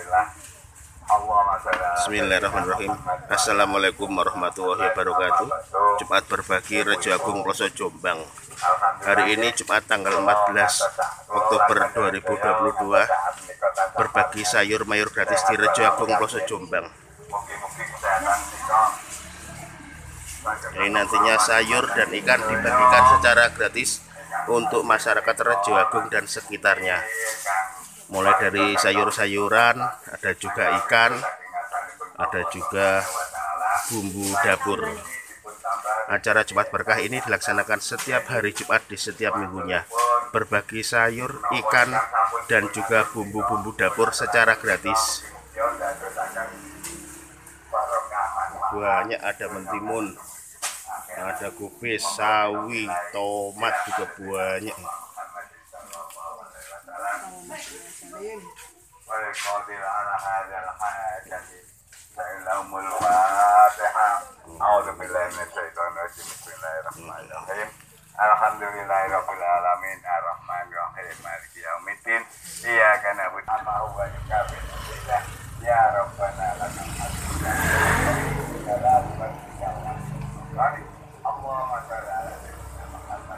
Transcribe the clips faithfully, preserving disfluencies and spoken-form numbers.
Bismillahirrahmanirrahim. Assalamualaikum warahmatullahi wabarakatuh. Jumat berbagi Rejo Agung Ploso Jombang. Hari ini Jumat tanggal empat belas Oktober dua ribu dua puluh dua. Berbagi sayur mayur gratis di Rejo Agung Ploso Jombang. Ini nantinya sayur dan ikan dibagikan secara gratis untuk masyarakat Rejo Agung dan sekitarnya. Mulai dari sayur-sayuran, ada juga ikan, ada juga bumbu dapur. Acara Jumat Berkah ini dilaksanakan setiap hari Jumat di setiap minggunya. Berbagi sayur, ikan, dan juga bumbu-bumbu dapur secara gratis. Banyak, ada mentimun, ada kubis, sawi, tomat juga banyak. Alhamdulillahirabbil alamin arrahmanir rahim maliki yaumiddin iyyaka na'budu wa iyyaka nasta'in ya rabbana lakal hamdu Allahumma shalli ala sayyidina Muhammad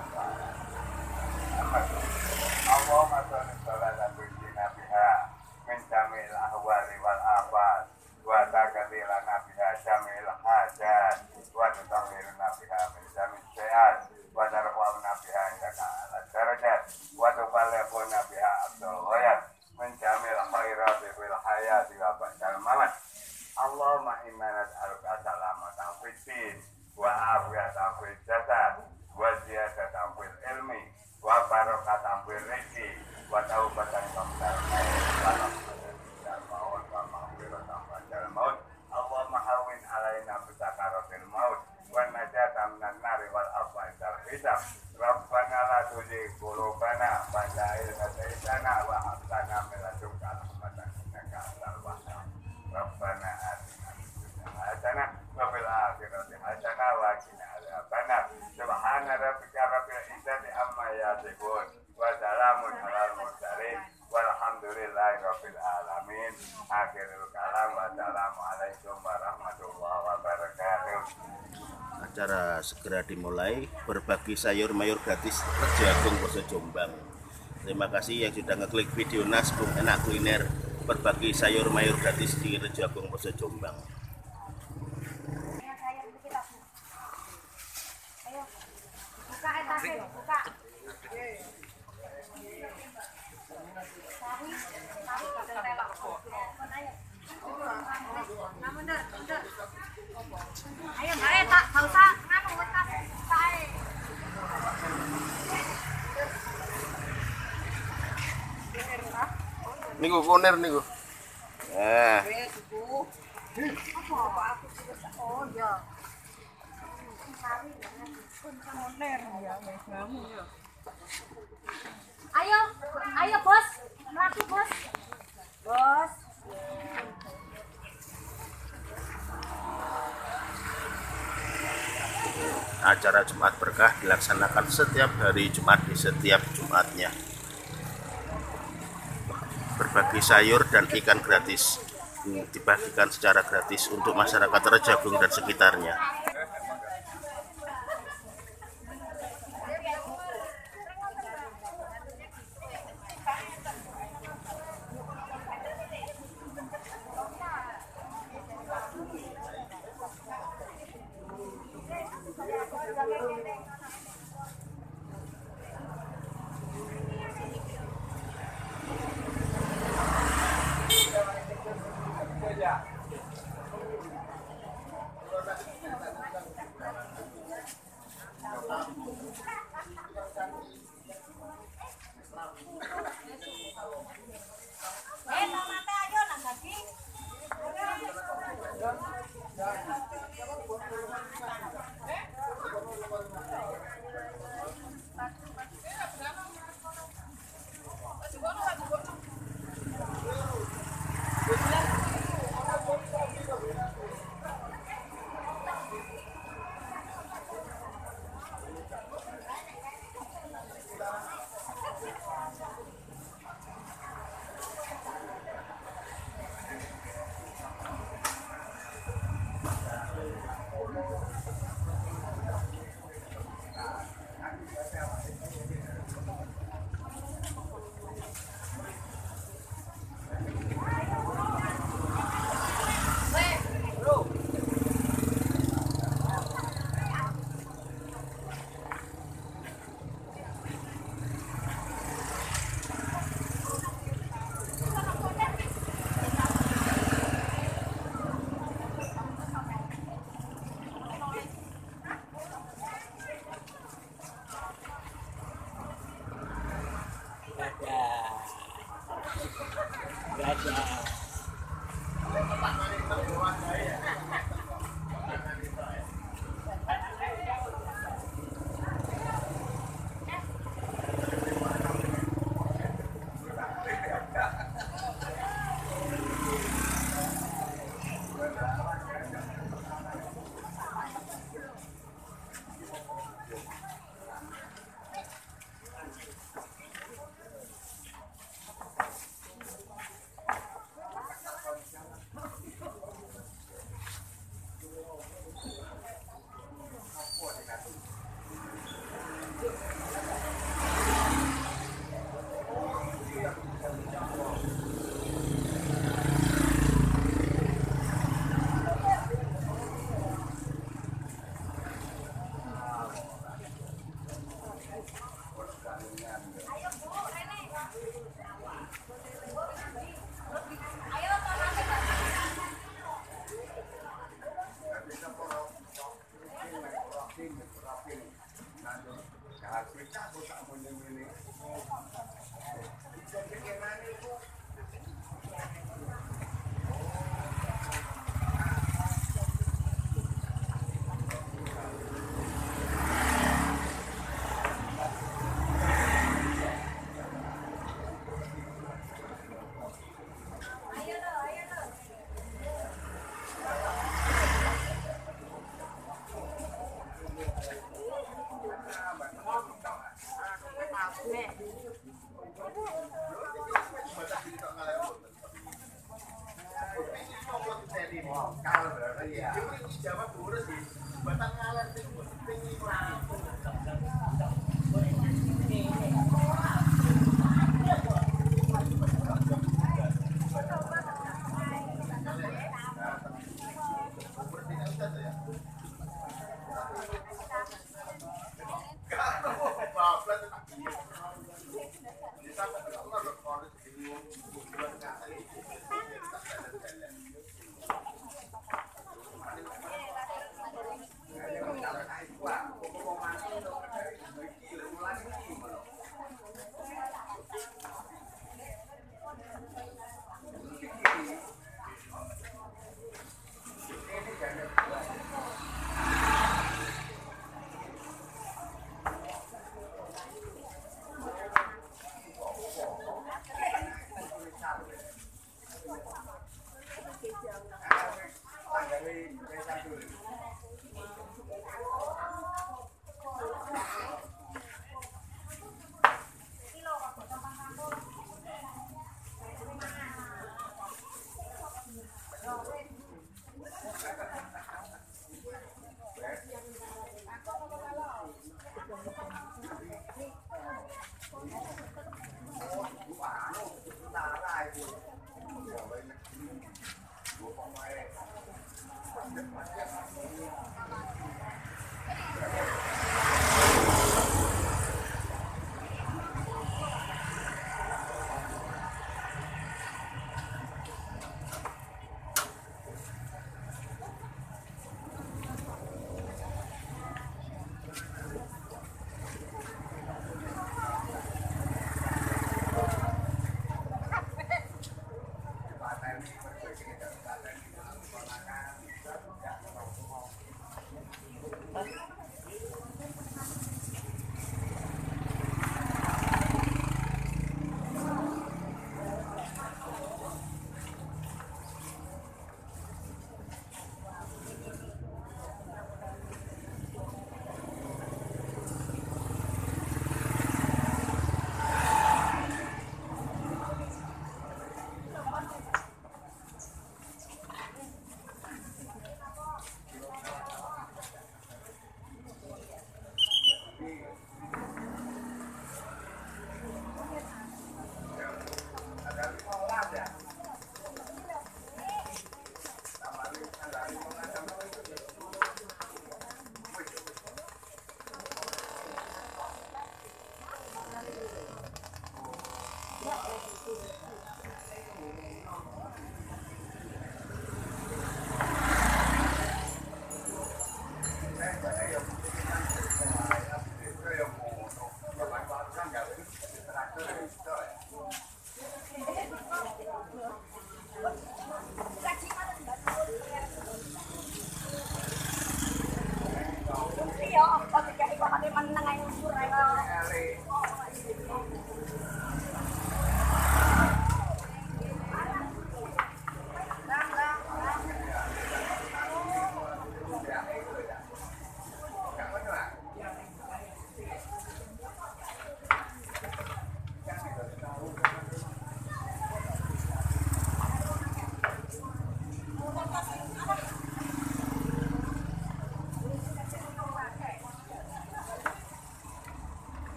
Allahumma shalli ala sayyidina biha min jamil ahwali wal afat wa taqdirana biha jamil hajat wa tutahhiruna biha min jamil sayiat wa tarfa'una biha indaka ala darajat wa tuballighuna biha abdul ghayat min jamil khairati fil hayati wa ba'dal mamat. Allahumma inna nas'aluka salamatan fid din wa afiyatan fil jasad wa ziyadatan fil ilmi wa barakatan fil rizqi wa taubatan qabla al-maut wa maghfiratan ba'da al-maut. Allahumma hawwin alaina bi sakaratil maut wa najatan minan nari wal afwa indal hisab. Rabbana la tuzigh qulubana ba'da idh hadaytana wa hab lana min ladunka rahmatan innaka antal wahhab. Rabbana atina fid dunya hasanah wa fil akhirati hasanah wa qina adzabannar. Subhana rabbika rabbil izzati amma yasifun wa salamun alal mursalin walhamdulillahi rabbil alamin. Akhirul kalam wa assalamu alaikum warahmatullahi wabarakatuh. Acara segera dimulai. Berbagi sayur mayur gratis Rejo Agung Ploso Jombang. Terima kasih yang sudah ngeklik video Nasbung Enak Kuliner berbagi sayur mayur gratis di Rejo Agung Ploso Jombang. Ayo, ayo tak usah kenapa buat kasih saya. Niku kuner niku. Nah. Oh ya. Ayo, ayo bos, melaku bos. Bos. Acara Jumat Berkah dilaksanakan setiap hari Jumat di setiap Jumatnya. Berbagi sayur dan ikan gratis dibagikan secara gratis untuk masyarakat Rejo Agung dan sekitarnya. Hãy subscribe cho kênh Ghiền Mì Gõ để không bỏ lỡ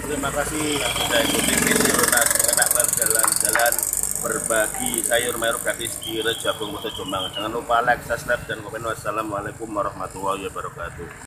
terima kasih yang sudah ikuti video nasi enak jalan-jalan berbagi sayur mayur gratis di Rejagung Wonojombang. Jangan lupa like, subscribe, dan komen. Wassalamualaikum warahmatullahi wabarakatuh.